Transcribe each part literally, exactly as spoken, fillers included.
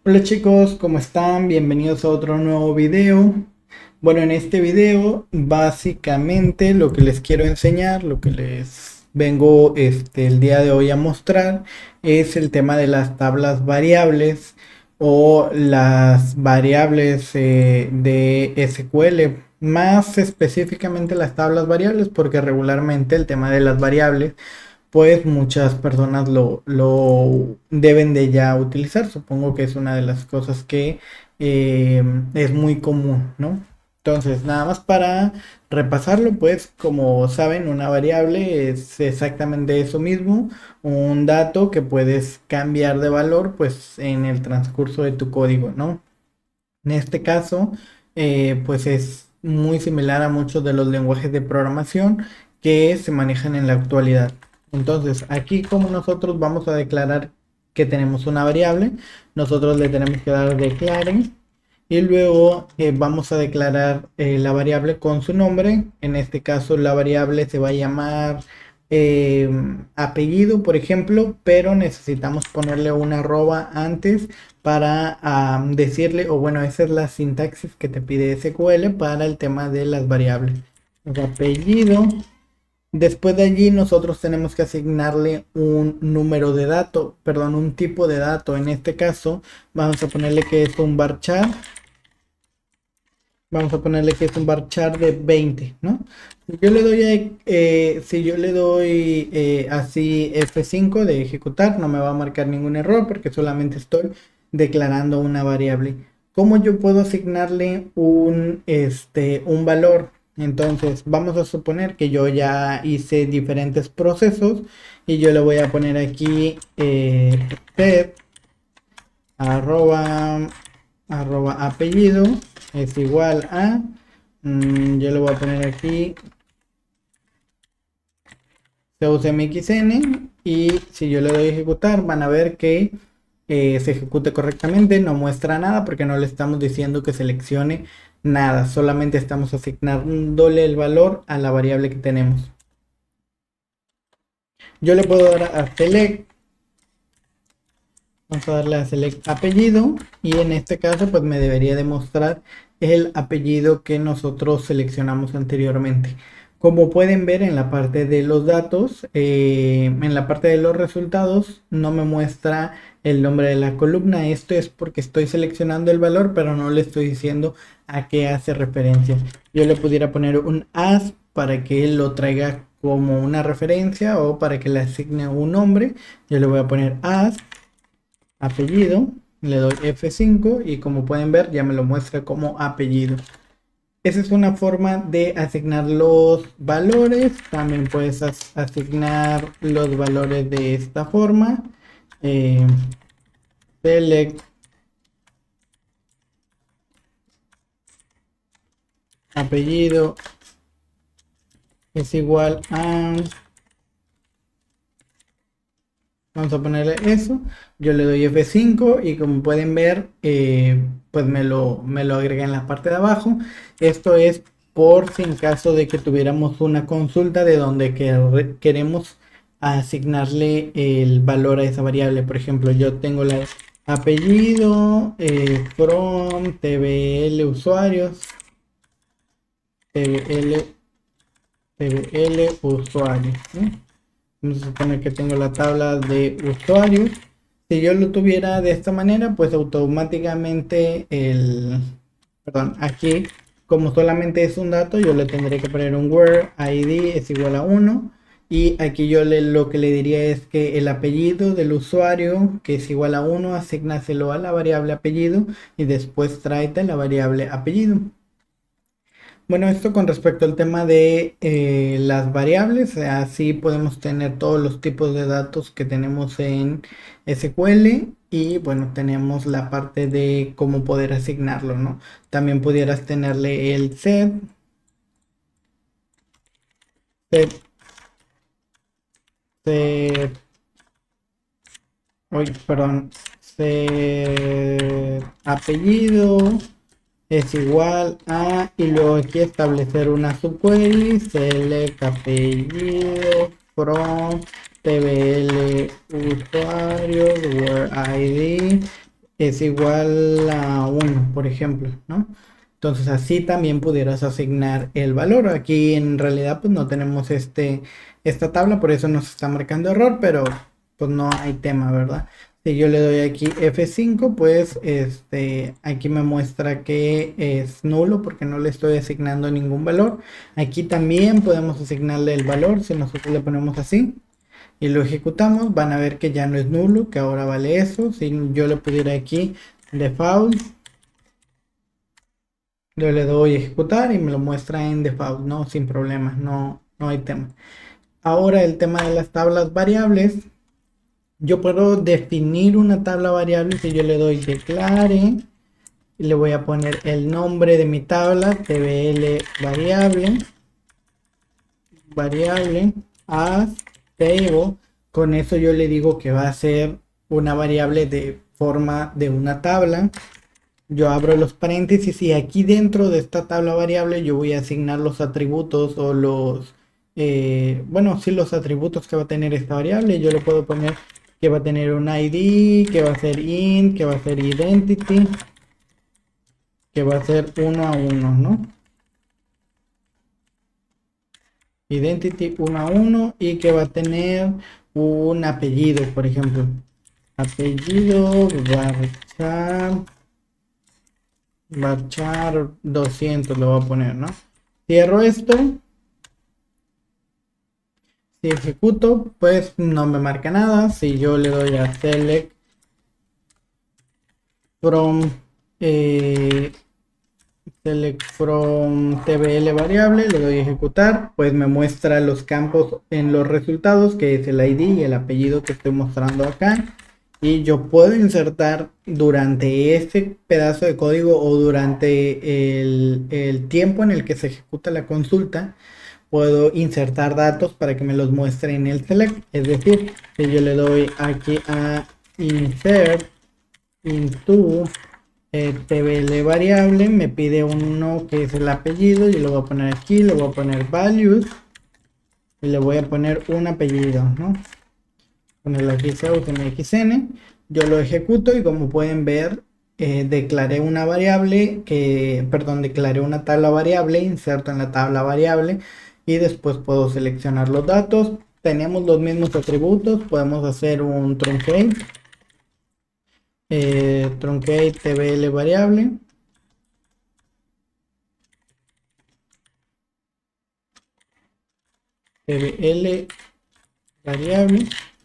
Hola chicos, ¿cómo están? Bienvenidos a otro nuevo video. Bueno, en este video básicamente lo que les quiero enseñar, lo que les vengo este, el día de hoy a mostrar es el tema de las tablas variables o las variables eh, de S Q L. Más específicamente las tablas variables porque regularmente el tema de las variables pues muchas personas lo, lo deben de ya utilizar. Supongo que es una de las cosas que eh, es muy común, ¿no? Entonces, nada más para repasarlo, pues como saben, una variable es exactamente eso mismo, un dato que puedes cambiar de valor pues en el transcurso de tu código, ¿no? En este caso, eh, pues es muy similar a muchos de los lenguajes de programación que se manejan en la actualidad. Entonces, aquí como nosotros vamos a declarar que tenemos una variable, nosotros le tenemos que dar declare y luego eh, vamos a declarar eh, la variable con su nombre. En este caso, la variable se va a llamar eh, apellido, por ejemplo, pero necesitamos ponerle una arroba antes para um, decirle, o bueno, esa es la sintaxis que te pide S Q L para el tema de las variables. El apellido. Después de allí nosotros tenemos que asignarle un número de dato, perdón, un tipo de dato. En este caso vamos a ponerle que es un varchar. Vamos a ponerle que es un varchar de veinte, ¿no? Si yo le doy, a- eh, si yo le doy eh, así F cinco de ejecutar, no me va a marcar ningún error porque solamente estoy declarando una variable. ¿Cómo yo puedo asignarle un, este, un valor? Entonces, vamos a suponer que yo ya hice diferentes procesos y yo le voy a poner aquí eh, set arroba, arroba apellido es igual a, mm, yo le voy a poner aquí CUCMXN y si yo le doy a ejecutar van a ver que eh, se ejecute correctamente, no muestra nada porque no le estamos diciendo que seleccione nada, solamente estamos asignándole el valor a la variable que tenemos. Yo le puedo dar a select. Vamos a darle a select apellido y en este caso pues me debería demostrar el apellido que nosotros seleccionamos anteriormente. Como pueden ver en la parte de los datos, eh, en la parte de los resultados no me muestra el nombre de la columna. Esto es porque estoy seleccionando el valor pero no le estoy diciendo a qué hace referencia. Yo le pudiera poner un as para que él lo traiga como una referencia o para que le asigne un nombre. Yo le voy a poner as apellido, le doy F cinco y como pueden ver ya me lo muestra como apellido. Esa es una forma de asignar los valores. También puedes as asignar los valores de esta forma. Eh, select apellido es igual a, vamos a ponerle eso. Yo le doy F cinco y como pueden ver, eh, pues me lo, me lo agrega en la parte de abajo. Esto es por si en caso de que tuviéramos una consulta de donde que queremos asignarle el valor a esa variable. Por ejemplo, yo tengo la apellido eh, from tvl usuarios, tvl, tvl usuarios, ¿no? Vamos a suponer que tengo la tabla de usuarios. Si yo lo tuviera de esta manera, pues automáticamente el, perdón, aquí, como solamente es un dato, yo le tendré que poner un where I D es igual a uno. Y aquí yo le, lo que le diría es que el apellido del usuario, que es igual a uno, asignáselo a la variable apellido y después tráete la variable apellido. Bueno, esto con respecto al tema de eh, las variables, así podemos tener todos los tipos de datos que tenemos en S Q L y bueno, tenemos la parte de cómo poder asignarlo, ¿no? También pudieras tenerle el set, set, set, uy, perdón, set apellido es igual a, y luego aquí establecer una subquery, select apellido from tvl usuarios where I D es igual a uno, por ejemplo, ¿no? Entonces así también pudieras asignar el valor. Aquí en realidad pues no tenemos este, esta tabla, por eso nos está marcando error, pero pues no hay tema, ¿verdad? Si yo le doy aquí F cinco, pues este, aquí me muestra que es nulo porque no le estoy asignando ningún valor. Aquí también podemos asignarle el valor si nosotros le ponemos así y lo ejecutamos. Van a ver que ya no es nulo, que ahora vale eso. Si yo le pudiera aquí default, yo le doy ejecutar y me lo muestra en default, no, sin problemas, no, no hay tema. Ahora el tema de las tablas variables. Yo puedo definir una tabla variable si yo le doy declare y le voy a poner el nombre de mi tabla, tbl variable, variable as table. Con eso yo le digo que va a ser una variable de forma de una tabla. Yo abro los paréntesis y aquí dentro de esta tabla variable yo voy a asignar los atributos o los, eh, bueno, sí, los atributos que va a tener esta variable. Yo le puedo poner que va a tener un I D, que va a ser int, que va a ser identity, que va a ser uno a uno, ¿no? Identity uno a uno y que va a tener un apellido, por ejemplo. Apellido varchar, varchar doscientos lo voy a poner, ¿no? Cierro esto. Si ejecuto, pues no me marca nada. Si yo le doy a select from eh, select from tbl variable, le doy a ejecutar, pues me muestra los campos en los resultados, que es el I D y el apellido que estoy mostrando acá. Y yo puedo insertar durante este pedazo de código o durante el, el tiempo en el que se ejecuta la consulta, puedo insertar datos para que me los muestre en el select. Es decir, si yo le doy aquí a insert into eh, tbl variable, me pide uno que es el apellido, y lo voy a poner aquí, le voy a poner values y le voy a poner un apellido, ¿no? Ponerlo aquí mxn, yo lo ejecuto y como pueden ver, eh, declaré una variable que, perdón, declaré una tabla variable, inserto en la tabla variable y después puedo seleccionar los datos. Tenemos los mismos atributos, podemos hacer un truncate, eh, truncate tbl variable, tbl variable.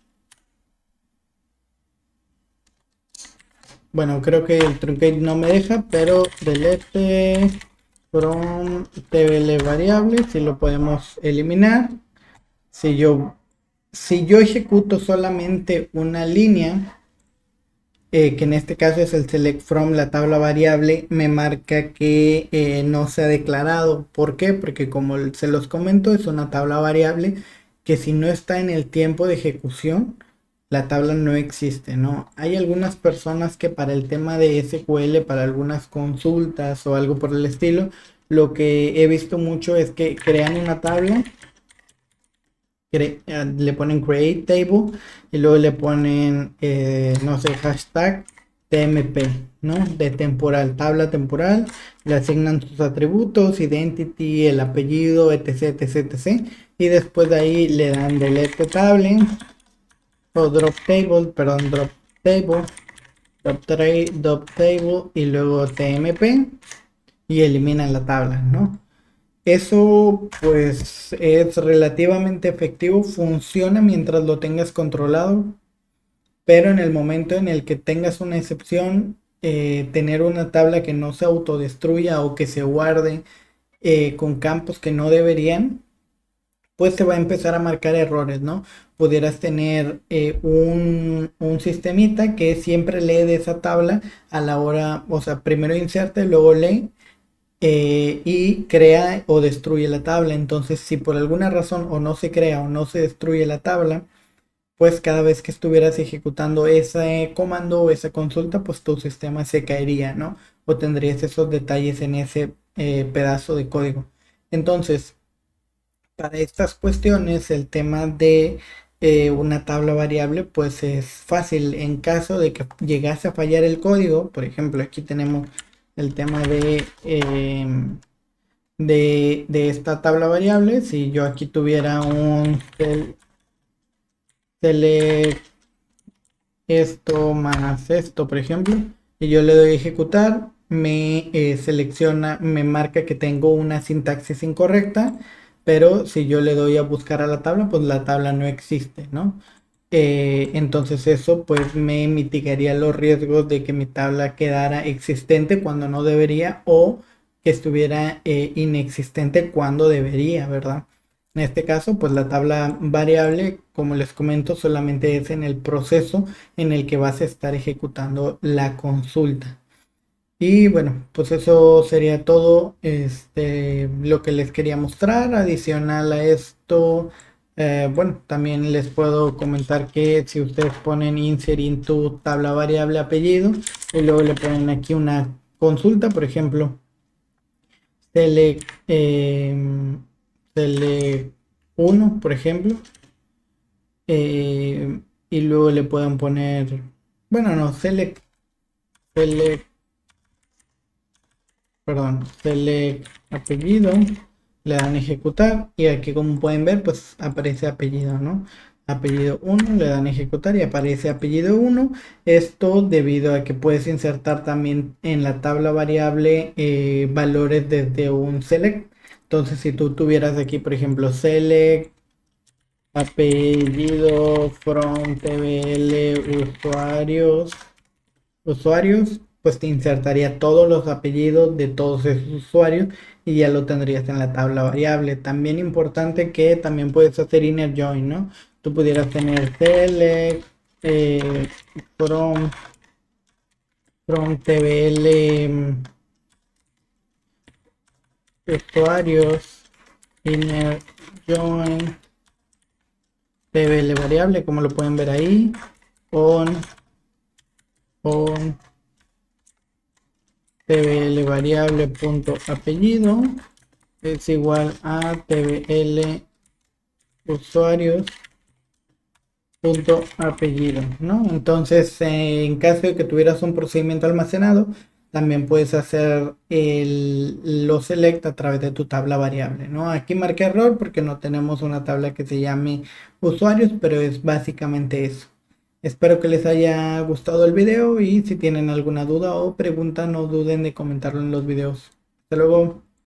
Bueno, creo que el truncate no me deja, pero delete from tbl variable, si lo podemos eliminar. Si yo, si yo ejecuto solamente una línea, eh, que en este caso es el select from la tabla variable, me marca que eh, no se ha declarado. ¿Por qué? Porque como se los comento, es una tabla variable que si no está en el tiempo de ejecución, la tabla no existe, ¿no? Hay algunas personas que para el tema de S Q L, para algunas consultas o algo por el estilo, lo que he visto mucho es que crean una tabla, cre le ponen create table y luego le ponen, eh, no sé, hashtag T M P, ¿no? De temporal, tabla temporal, le asignan sus atributos, identity, el apellido, etc, etc, etc. Y después de ahí le dan delete table o drop table, perdón, drop table, drop, drop table y luego T M P y eliminan la tabla, ¿no? Eso pues es relativamente efectivo, funciona mientras lo tengas controlado, pero en el momento en el que tengas una excepción, eh, tener una tabla que no se autodestruya o que se guarde eh, con campos que no deberían, pues te va a empezar a marcar errores, ¿no? Pudieras tener eh, un, un sistemita que siempre lee de esa tabla a la hora, o sea, primero inserta y luego lee. Eh, y crea o destruye la tabla. Entonces, si por alguna razón o no se crea o no se destruye la tabla, pues cada vez que estuvieras ejecutando ese comando o esa consulta, pues tu sistema se caería, ¿no? O tendrías esos detalles en ese eh, pedazo de código. Entonces, para estas cuestiones, el tema de eh, una tabla variable, pues es fácil. En caso de que llegase a fallar el código, por ejemplo, aquí tenemos el tema de, eh, de, de esta tabla variable. Si yo aquí tuviera un cel- select esto más esto, por ejemplo, y yo le doy a ejecutar, me eh, selecciona, me marca que tengo una sintaxis incorrecta, pero si yo le doy a buscar a la tabla, pues la tabla no existe, ¿no? Eh, entonces eso pues me mitigaría los riesgos de que mi tabla quedara existente cuando no debería, o que estuviera eh, inexistente cuando debería, ¿verdad? En este caso, pues la tabla variable, como les comento, solamente es en el proceso en el que vas a estar ejecutando la consulta. Y bueno, pues eso sería todo, este, lo que les quería mostrar. Adicional a esto, eh, bueno, también les puedo comentar que si ustedes ponen insert into tabla variable apellido y luego le ponen aquí una consulta, por ejemplo, select, eh, select uno, por ejemplo, eh, y luego le pueden poner, bueno, no, select, select, perdón, select apellido, le dan ejecutar y aquí, como pueden ver, pues aparece apellido, ¿no? Apellido uno, le dan ejecutar y aparece apellido uno. Esto debido a que puedes insertar también en la tabla variable eh, valores desde un select. Entonces, si tú tuvieras aquí, por ejemplo, select apellido from tbl usuarios, usuarios, pues te insertaría todos los apellidos de todos esos usuarios y ya lo tendrías en la tabla variable. También importante que también puedes hacer inner join, ¿no? Tú pudieras tener select eh, from, from tbl mm, usuarios, inner join tbl variable, como lo pueden ver ahí, on on tbl variable punto apellido es igual a tbl usuarios punto apellido, ¿no? Entonces, eh, en caso de que tuvieras un procedimiento almacenado, también puedes hacer el, lo select a través de tu tabla variable, ¿no? Aquí marqué error porque no tenemos una tabla que se llame usuarios, pero es básicamente eso. Espero que les haya gustado el video y si tienen alguna duda o pregunta, no duden de comentarlo en los videos. Hasta luego.